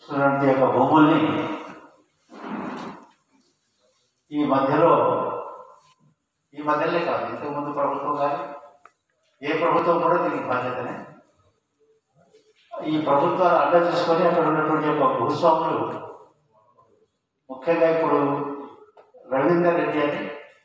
ఉన్నటువంటి యొక్క భూముల్ని ఈ మధ్యలో కాదు, ఇంతకుముందు ప్రభుత్వం కానీ ఏ ప్రభుత్వం కూడా దీనికి బాధ్యతనే. ఈ ప్రభుత్వాలు అడ్డం చూసుకొని అక్కడ ఉన్నటువంటి యొక్క భూస్వాములు, ముఖ్యంగా ఇప్పుడు రవీందర్ రెడ్డి అని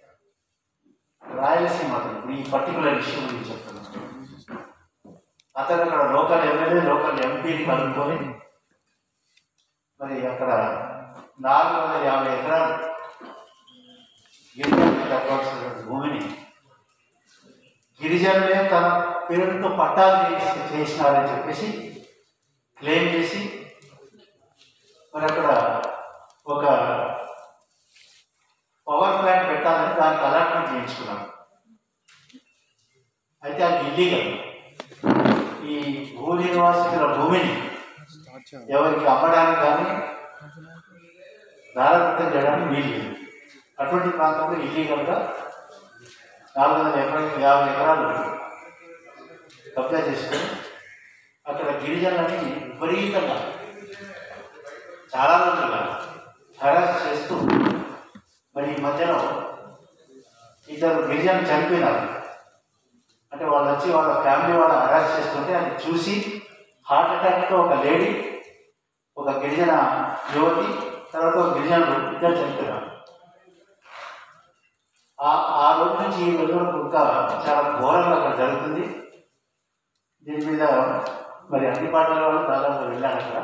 రాయలసీమ అతను, ఈ పర్టికులర్ ఇష్యూ గురించి చెప్తున్నాను. అతను అక్కడ లోకల్ ఎమ్మెల్యే, లోకల్ ఎంపీని కలుపుకొని మరి అక్కడ 450 ఎకరాలు గిరిజనులకు దక్కాల్సినటువంటి భూమిని గిరిజనులే తన పేరుతో పట్టాలు చేసినారని చెప్పేసి క్లెయిమ్ చేసి మరి అక్కడ ఒక పవర్ ప్లాంట్ పెట్టాలని దానికి అలాట్మెంట్ చేయించుకున్నారు. అయితే అది ఇల్లీగల్. ఈ భూ నిర్వాసితుల భూమిని ఎవరికి అమ్మడానికి కానీ దారాదత్తం చేయడానికి వీలు. అటువంటి ప్రాంతంలో ఇల్లీగల్గా 450 ఎకరాలు కబ్జా చేసుకొని అక్కడ గిరిజనులని విపరీతంగా చాలా రోజులుగా హెరాస్ చేస్తూ మరి ఈ మధ్యలో 2 గిరిజనులు చనిపోయినారు. అంటే వాళ్ళు వచ్చి వాళ్ళ ఫ్యామిలీ వాళ్ళు హెరాస్ చేస్తుంటే అది చూసి హార్ట్ అటాక్తో ఒక లేడీ, ఒక గిరిజన యువతి, తర్వాత ఒక గిరిజనులు 2 చనిపోయినారు. ఆ రోజు నుంచి ఈ రోజు వరకు ఇంకా చాలా ఘోరంగా అక్కడ జరుగుతుంది. దీని మీద మరి అన్ని పార్టీల వాళ్ళు దాదాపు వెళ్ళాను అక్కడ.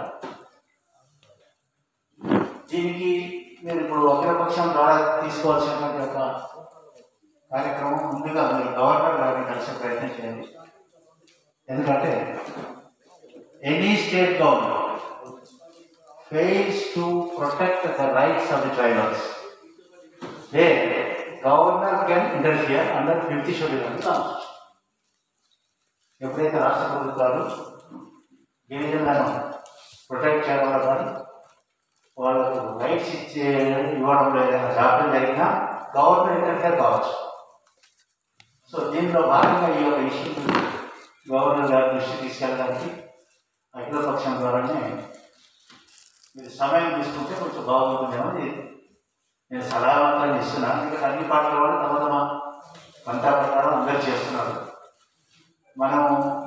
దీనికి మీరు ఇప్పుడు అఖిలపక్షం ద్వారా తీసుకోవాల్సినటువంటి ఒక కార్యక్రమం ముందుగా మీరు గవర్నర్ గారిని కలిసే ప్రయత్నం చేయండి. ఎందుకంటే any state government fails to protect the rights of the tribals, they governor can interfere under 50th schedule అని కాన్స్టిట్యూషన్. ఎప్పుడైతే రాష్ట్ర ప్రభుత్వాలు గిరిజనులను ప్రొటెక్ట్ చేయడంలో కానీ వాళ్ళకు రైట్స్ ఇవ్వడంలో ఏదైనా జాప్యం జరిగినా గవర్నర్ ఇంటర్ఫియర్ కావచ్చు. సో దీంట్లో భాగంగా ఈ యొక్క ఇష్యూ గవర్నర్ గారి దృష్టికి తీసుకెళ్ళడానికి అఖిలపక్షం ద్వారానే మీరు సమయం తీసుకుంటే కొంచెం బాగుంటుందేమో నేను సలహావంతాన్ని ఇస్తున్నాను. ఎందుకంటే అన్ని పార్టీల వాళ్ళు తమ పంతా ప్రకారం అందరూ చేస్తున్నారు. మనం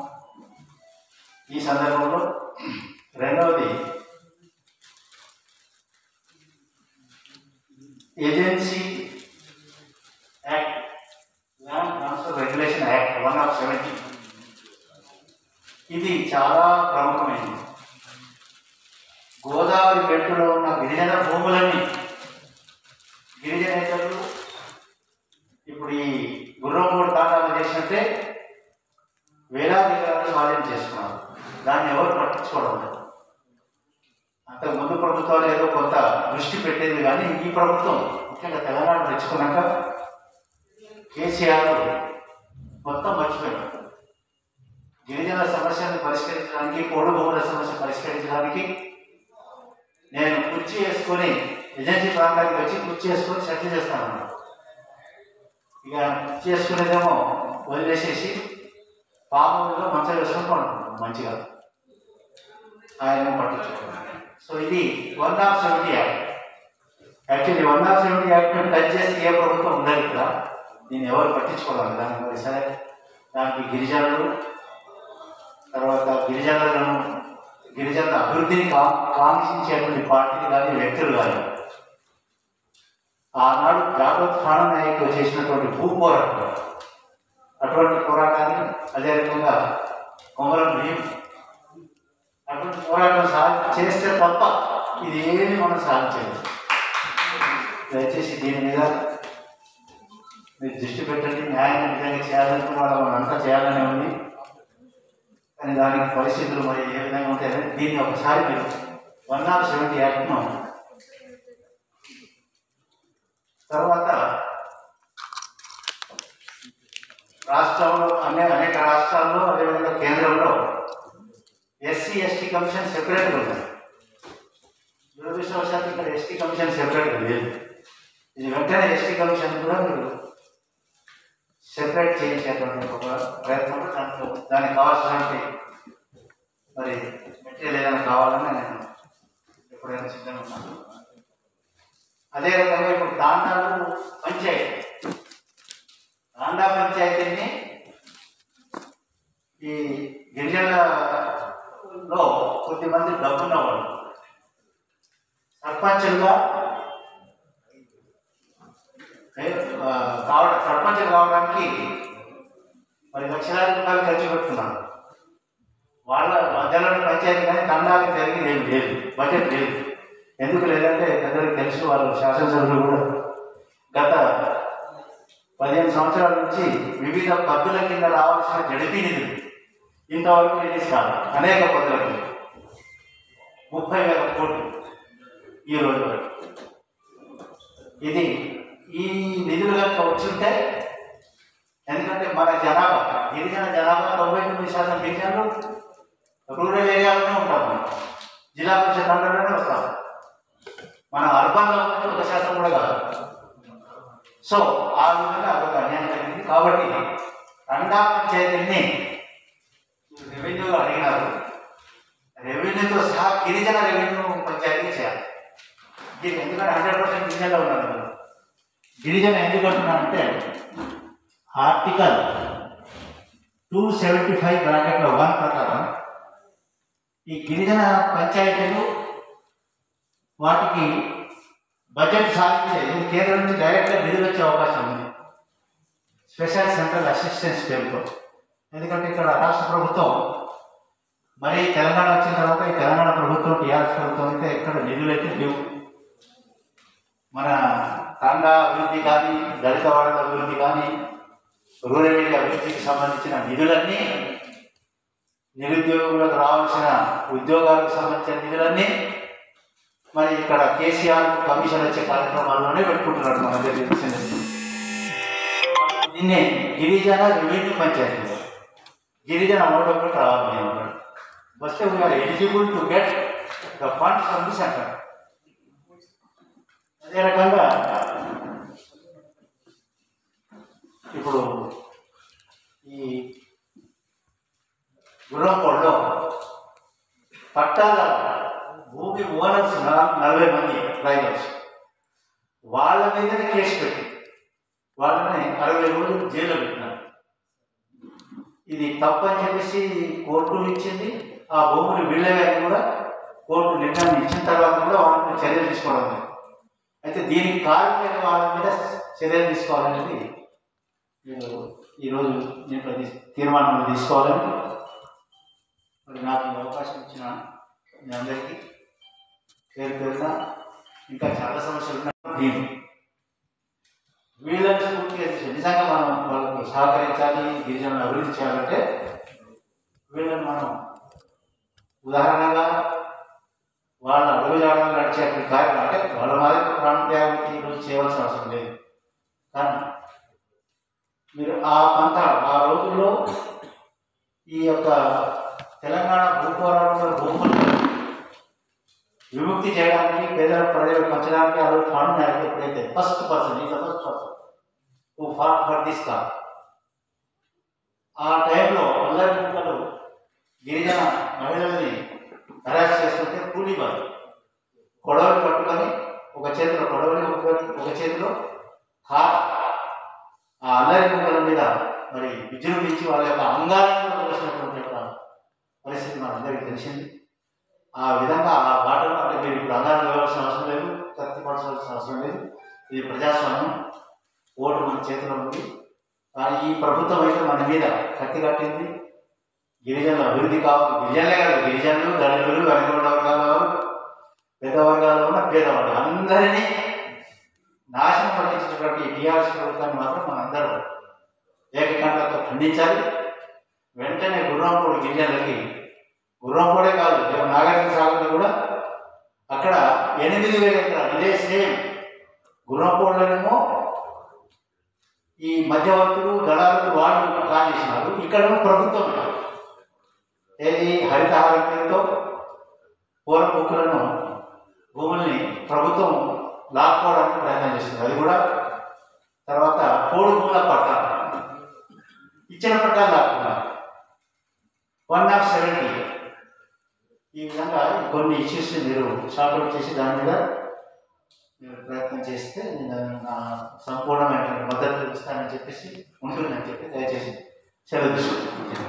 ఈ సందర్భంలో రెండవది agency act, land transfer regulation act 1/70 ఇది చాలా ప్రముఖమైనది. గోదావరి బెట్టులో ఉన్న గిరిజన భూములని గిరిజనేతలు ఇప్పుడు ఈ గుర్రంపూడి తాటాలు చేసినట్టే వేలాది ఎకరాలు స్వాధీనం చేసుకున్నారు. దాన్ని ఎవరు పట్టించుకోవడం లేదు. అంతకు ముందు ప్రభుత్వాలు ఏదో కొంత దృష్టి పెట్టేది, కానీ ఈ ప్రభుత్వం ముఖ్యంగా తెలంగాణ తెచ్చుకున్నాక కేసీఆర్ మొత్తం మర్చిపోయారు. గిరిజన సమస్యను పరిష్కరించడానికి, పోడు భూముల సమస్య పరిష్కరించడానికి నేను కుర్చీ వేసుకొని ఏజెన్సీ ప్రాంతానికి వచ్చి కుర్చీ వేసుకొని సెటిల్ చేస్తాను. ఇక కుర్చీ వేసుకునేదేమో వదిలేసేసి పాములో మంచం వేసుకొని పడుకుంటాం మంచిగా, ఆయన పట్టించుకోవాలి. సో ఇది 1/70 యాక్ట్. యాక్చువల్లీ 1/70 యాక్ట్ని టచ్ చేసి ఏ ప్రభుత్వం ఉండాలి ఇక్కడ, దీన్ని ఎవరు పట్టించుకోవాలి. దానికి మరి సరే దానికి గిరిజనులు, తర్వాత గిరిజనుల అభివృద్ధిని కాంక్షించేటువంటి పార్టీలు కానీ వ్యక్తులు కానీ ఆనాడు జాగ్రత్త ఖాన్ నాయకులు చేసినటువంటి భూ పోరాటం, అటువంటి పోరాటాన్ని, అదే రకంగా కొమరం భీం అటువంటి పోరాటం చేస్తే తప్ప ఇది ఏమి మనం సాధించలేదు. దయచేసి దీని మీద మీరు దృష్టి పెట్టండి. న్యాయం నిజంగా చేయాలనుకున్న వాళ్ళు మనం అంతా చేయాలనే ఉంది, కానీ దానికి పరిస్థితులు మరి ఏ విధంగా ఉంటాయని దీన్ని ఒకసారి మీరు 1/70 యాక్ట్ను తర్వాత రాష్ట్రంలో అనేక రాష్ట్రాల్లో, అదేవిధంగా కేంద్రంలో ఎస్సీ ఎస్టీ కమిషన్ సెపరేట్గా ఉంది. దురదృష్టవశాత్తు ఇక్కడ ఎస్టీ కమిషన్ సెపరేట్గా లేదు. ఇది వెంటనే ఎస్టీ కమిషన్ కూడా మీరు సెపరేట్ చేయించేటువంటి ఒక ప్రయత్నంలో దానికి కావాల్సినటువంటి మరి మెటీరియల్ ఏదైనా కావాలని నేను అదే రకంగా ఇప్పుడు తాండాలు పంచాయతీ, తాండా పంచాయతీని ఈ గిరిజనులలో కొద్దిమంది డబ్బున్న వాళ్ళు సర్పంచులుగా సర్పంచులు కావడానికి మరి లక్షలాది రూపాయలు ఖర్చు పెడుతున్నారు. వాళ్ళ మధ్యలోని పంచాయతీ కానీ తండాలకు జరిగింది ఏం లేదు, బడ్జెట్ లేదు. ఎందుకు లేదంటే అందరికీ తెలుసు, వాళ్ళు శాసనసభ్యులు కూడా గత 15 సంవత్సరాల నుంచి వివిధ పద్ధతుల కింద రావాల్సిన జడిపి నిధులు ఇంతవరకు రిలీజ్ కాదు. అనేక పద్ధతులకి 30,000 కోట్లు ఈ రోజు వరకు. ఇది ఈ నిధులు కనుక వచ్చింటే, ఎందుకంటే మన జనాభా గిరిజన జనాభా 99% గిరిజనులు రూరల్ ఏరియాలోనే ఉంటాం. మనం జిల్లా పరిషత్ అండర్లోనే వస్తాం. మన అర్బన్లో 1% కూడా కాదు. సో ఆ విధంగా అదొక అన్యాయం జరిగింది. కాబట్టి తండా పంచాయతీని రెవెన్యూలో అడిగినారు. రెవెన్యూతో సహా గిరిజన రెవెన్యూ పంచాయతీ చేయాలి. దీనికి ఎందుకంటే 100% గిరిజనలో ఉన్నారు. గిరిజన ఎందుకు అంటున్నానంటే ఆర్టికల్ 275(1) ప్రకారం ఈ గిరిజన పంచాయతీలు వాటికి బడ్జెట్ సాధించే కేంద్రం నుంచి డైరెక్ట్గా నిధులు వచ్చే అవకాశం ఉంది, స్పెషల్ సెంట్రల్ అసిస్టెన్స్ పేరుతో. ఎందుకంటే ఇక్కడ రాష్ట్ర ప్రభుత్వం మరి తెలంగాణ వచ్చిన తర్వాత ఈ తెలంగాణ ప్రభుత్వం టీఆర్ఎస్ ప్రభుత్వం అయితే ఎక్కడ నిధులు అయితే లేవు. మన తాండా అభివృద్ధి కానీ, దళిత వాడల అభివృద్ధి కానీ, రూరల్ ఏరియా అభివృద్ధికి సంబంధించిన నిధులన్నీ, నిరుద్యోగులకు రావాల్సిన ఉద్యోగాలకు సంబంధించిన నిధులన్నీ మరి ఇక్కడ కేసీఆర్ కమిషన్ వచ్చే కార్యక్రమాల్లోనే పెట్టుకుంటున్నాడు. మన దగ్గర తెలిసింది దీన్నే గిరిజన రెవెన్యూ పంచాయతీ. గిరిజన అమౌంట్ ఒకటి రావాలి అన్నాడు. వస్తే we are eligible to get the funds from the centre. అదే రకంగా ఇప్పుడు ఈ గుర్రంకోడలో పట్టాల భూమి ఓనర్స్ 40 మంది రైడర్స్, వాళ్ళ మీదనే కేసు పెట్టి వాళ్ళని 60 రోజులు జైల్లో పెట్టినారు. ఇది తప్పని చెప్పేసి కోర్టు ఇచ్చింది. ఆ భూములు వీళ్ళని కూడా కోర్టు నిర్ణయం ఇచ్చిన తర్వాత కూడా వాళ్ళని చర్యలు తీసుకోవడం లేదు. అయితే దీనికి కారణమైన వాళ్ళ మీద చర్యలు తీసుకోవాలనేది ఈరోజు నేను తీర్మానం తీసుకోవాలని మరి నాకు అవకాశం ఇచ్చిన మీ అందరికీ పేరు పేరున ఇంకా చాలా సమస్యలు ఉన్నాయి. వీళ్ళని స్ఫూర్తి నిజంగా మనం వాళ్ళకి సహకరించాలి, గిరిజనులను అభివృద్ధి చేయాలంటే వీళ్ళని మనం ఉదాహరణగా వాళ్ళ అడుగుజాడలు నడిచేటువంటి కార్యక్రమం అంటే వాళ్ళ మాదిరి ప్రాణత్యాగం ఈరోజు చేయవలసిన అవసరం లేదు. కానీ మీరు ఆ రోజుల్లో ఈ యొక్క తెలంగాణ భూపోరాటంలో భూములు విముక్తి చేయడానికి, పేద ప్రజలకు పంచడానికి ఆ రోజు ఫండ్ నాయకులు ఎప్పుడైతే first person who fought for this cause, ఆ టైంలో అందరి ముక్కలు గిరిజన మహిళల్ని హరాస్ చేస్తుంటే కూలీవారు కొడవలు పట్టుకొని ఒక చేతిలో కొడవలి, ఒక చేతిలో కార్, ఆ అల్లరి ముక్కల మీద మరి విజృంభించి వాళ్ళ యొక్క అంగాలను వచ్చినటువంటి పరిస్థితి మనందరికీ తెలిసింది. ఆ విధంగా ఆ బాటలో అంటే మీరు ఇప్పుడు అంగాలు ఇవ్వాల్సిన అవసరం లేదు, కత్తి పడాల్సిన అవసరం లేదు. ఇది ప్రజాస్వామ్యం, ఓటు మన చేతిలో ఉంది. కానీ ఈ ప్రభుత్వం అయితే మన మీద కత్తి కట్టింది. గిరిజనుల అభివృద్ధి కావాలి, గిరిజనులే కాదు, గిరిజనులు, దళితులు, వెనుకబడ్డ వర్గాలు కావాలి, పేద వర్గాల్లో ఉన్న పేదవాళ్ళు అందరినీ నాశనం పట్టించినటువంటి టీఆర్ఎస్ ప్రభుత్వాన్ని మాత్రం మనందరూ ఏకకంఠంతో ఖండించాలి. వెంటనే గుర్రంపూడి గిరిజనులకి, గుర్రంపూడే కాదు నాగార్జున సాగర్లో కూడా అక్కడ 8,000 ఎకరాలు ఇదే సేమ్ గుర్రంపూడిలోనేమో ఈ మధ్యవర్తులు, దళారులు వాళ్ళు ప్లాన్ చేసినారు. ఇక్కడ ప్రభుత్వం ఏది హరితహారం పేరుతో పూల బుక్కులను, భూముల్ని ప్రభుత్వం లాక్కోవడానికి ప్రయత్నం చేస్తుంది. అది కూడా తర్వాత పోడు భూముల పట్టాలు, ఇచ్చిన పట్టాలు లాక్కున్నారు 170. ఈ విధంగా కొన్ని ఇష్యూస్ని మీరు షార్ట్అవుట్ చేసి దాని మీద మీరు ప్రయత్నం చేస్తే నేను నా సంపూర్ణమైనటువంటి మద్దతు ఇస్తానని చెప్పేసి ఉంటుందని చెప్పి దయచేసి సెలవు తీసుకుంటున్నాను.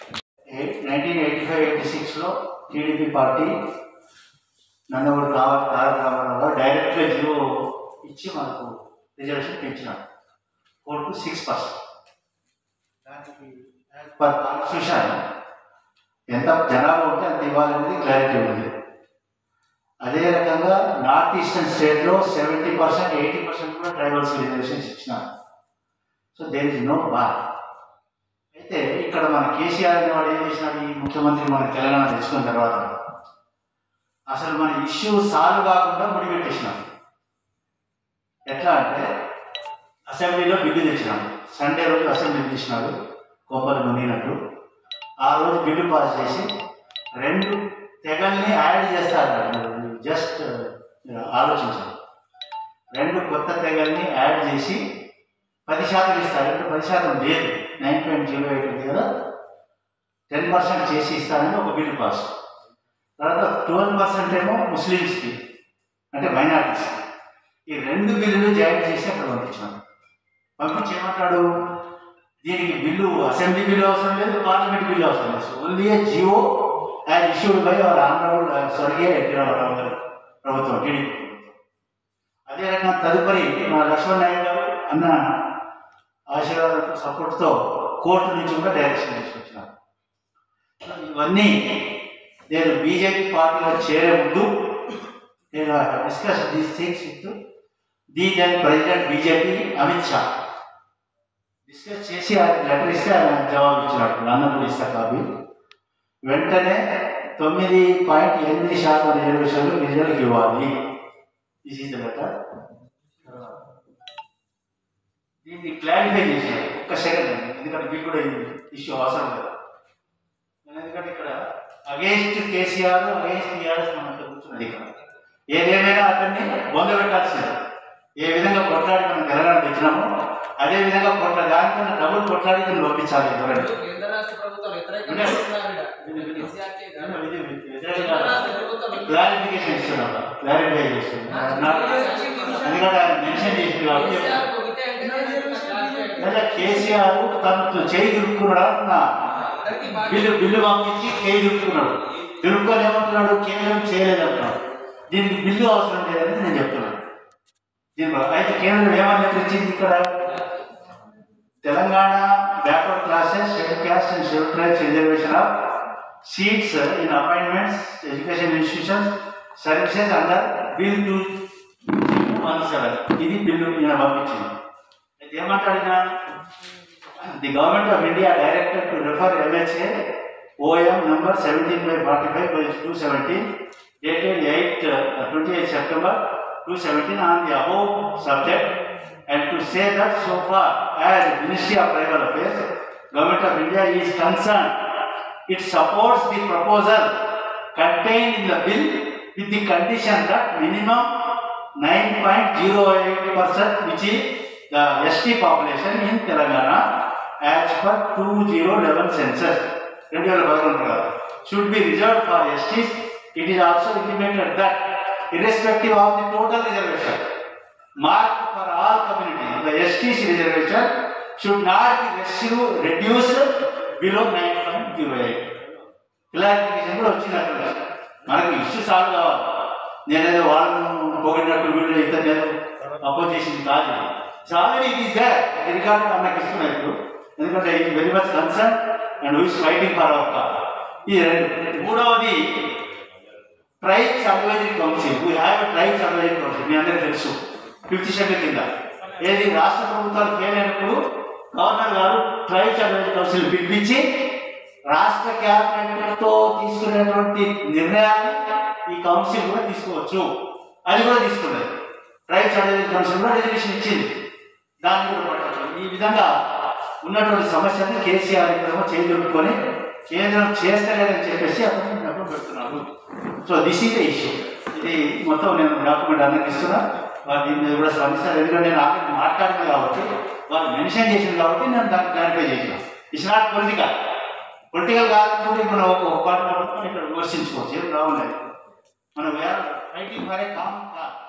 1985-86లో టీడీపీ పార్టీ నందమూరి తారక రామారావు గారు డైరెక్ట్గా జీవో ఇచ్చి మనకు రిజర్వేషన్ పెంచినారు 4 to 6%. దానికి పర్ కాన్స్టిట్యూషన్ ఎంత జనాభా ఉంటే అంత ఇవ్వాలనేది క్లారిటీ ఉంది. అదే రకంగా నార్త్ ఈస్టర్న్ స్టేట్లో 70%, 80% కూడా ట్రైబల్స్ రిజర్వేషన్స్ ఇచ్చినారు. So there is no bar. అయితే ఇక్కడ మన కేసీఆర్ అనే వాడు ఏం చేసినాడు, ఈ ముఖ్యమంత్రి మన తెలంగాణ తెచ్చుకున్న తర్వాత అసలు మన ఇష్యూ సాల్వ్ కాకుండా ముడిపెట్టేసినాం. ఎట్లా అంటే అసెంబ్లీలో బిల్లు తెచ్చినాడు, సండే రోజు అసెంబ్లీ తీసినాడు కొబ్బరి మునిగినట్టు. ఆ రోజు బిల్లు పాస్ చేసి 2 తెగల్ని యాడ్ చేస్తారు. జస్ట్ ఆలోచించాలి, 2 కొత్త తెగల్ని యాడ్ చేసి 10% ఇస్తారు. అంటే 10% లేదు, 9.08 ఉంది కదా, 10% చేసి ఇస్తారని ఒక బిల్లు పాస్. తర్వాత 12% ఏమో ముస్లిమ్స్కి, అంటే మైనారిటీస్. ఈ 2 బిల్లులు జాయిన్ చేసి అక్కడ పంపించాను. పంపించి ఏమంటాడు, దీనికి బిల్లు అసెంబ్లీ బిల్లు అవసరం లేదు, పార్లమెంట్ బిల్లు అవసరం లేదు, only a GO as issued by our honourable స్వర్గీయ ఎన్టీ రామారావు గారు ప్రభుత్వం, టీడీపీ ప్రభుత్వం. అదే రకంగా తదుపరి మన లక్ష్మణ్ నాయుడు గారు అన్న ఆశీర్వాద సపోర్ట్తో కోర్టు నుంచి కూడా డైరెక్షన్ తీసుకొచ్చినారు. ఇవన్నీ నేను బీజేపీ పార్టీలో చేరే ముందు నేను discuss these things with the then president BJP Amit Shah. Discuss చేసి ఆయన లెటర్ ఇస్తే ఆయన జవాబు ఇచ్చినట్టు నందమూరి ఇస్తా కాపీ. వెంటనే 9.8% రిజర్వేషన్లు గిరిజనులకు ఇవ్వాలి. This is the letter. దీన్ని క్లారిఫై చేశారు. ఒక్క సెకండ్ అండి, ఎందుకంటే మీకు కూడా ఇష్యూ అవసరం లేదు. ఎందుకంటే ఇక్కడ అగేన్స్ట్ కేసీఆర్, అగేన్స్ట్ టీఆర్ఎస్ మనం కూర్చున్నది. ఇక్కడ ఏదేమైనా అతన్ని బొందబెట్టాల్సిందే. ఏ విధంగా కొట్లాడి మనం తెలంగాణ తెచ్చినామో అదే విధంగా దానికన్నా డబ్బులు కొట్లాడి దీన్ని పంపించాలి. క్లారిఫికేషన్ ఇస్తున్నాను, క్లారిఫై చేస్తున్నాను. ఎందుకంటే ఆయన మెన్షన్ చేసింది కాబట్టి కేసీఆర్ తను చేయి దురుక్కున్నాడు, బిల్లు పంపించి చేయి దురుక్కున్నాడు. దురుక్కొని ఏమంటున్నాడు, కేంద్రం చేయలేదంటున్నాడు. దీనికి బిల్లు అవసరం లేదని నేను చెప్తున్నాను. అయితే కేంద్రం ఏమని నిర్ణయించింది, ఇక్కడ Telangana backward classes, schedule caste and schedule tribes reservation of seats in appointments, education institutions, services under bill 217. ఇది బిల్లు నేను పంపించింది. అయితే ఏమంటాడినా, the government of India directed to refer MHA OM number 17/45/217 dated 28 September 2017 on the above subject, and to say that so far as Ministry of Tribal Affairs, Government of India is concerned, it supports the proposal contained in the bill with the condition that minimum 9.08%, which is the ST population in Telangana as per 2011 census, 2011 should be reserved for STs. It is also intimated that irrespective of the total reservation marked for all communities, the STs reservation should not be reduced below 9.08. Clarification కూడా వచ్చినట్టు మనకు issue solve కావాలి. నేనేదో వాళ్ళను పోగొట్టినట్టు వీళ్ళు ఇతను నేను oppose చేసింది కాదు. Already it is there, record నాకు ఇస్తున్నారు ఇప్పుడు. ఎందుకంటే it very much concern and who is fighting for our cause. ఈ మూడవది tribes advisory council. We have a tribes advisory council, మీ అందరికీ తెలుసు. 5th షెడ్యూల్ కింద ఏది రాష్ట్ర ప్రభుత్వాలు ఫెయిల్ అయినప్పుడు గవర్నర్ గారు ట్రైబ్స్ అడ్వైజరీ కౌన్సిల్ పిలిపించి రాష్ట్ర క్యాబినెట్తో తీసుకునేటువంటి నిర్ణయాన్ని ఈ కౌన్సిల్ కూడా తీసుకోవచ్చు. అది కూడా తీసుకున్నది. ట్రైబ్స్ అడ్వైజరీ కౌన్సిల్ కూడా రిజర్వేషన్ ఇచ్చింది, దాన్ని కూడా పట్టాలి. ఈ విధంగా ఉన్నటువంటి సమస్యని కేసీఆర్ ఇక్కడేమో చేదుకొని కేంద్రం చేస్తలేదని చెప్పేసి అతను డబ్బులు పెడుతున్నారు. So this is the issue. ఇది మొత్తం నేను డాక్యుమెంట్ అందరికి ఇస్తున్నా. వాళ్ళు దీని మీద కూడా స్పందిస్తారు. ఎందుకంటే నేను ఆల్రెడీ మాట్లాడింది కాబట్టి, వాళ్ళు మెన్షన్ చేసింది కాబట్టి నేను దాన్ని క్లారిఫై చేసిన. It's not political. పొలిటికల్ కాకపోతే మనం ఒక పార్టీ ఇక్కడ విమర్శించుకోవచ్చు, ఏం రావలేదు. మనం fighting for a common cause.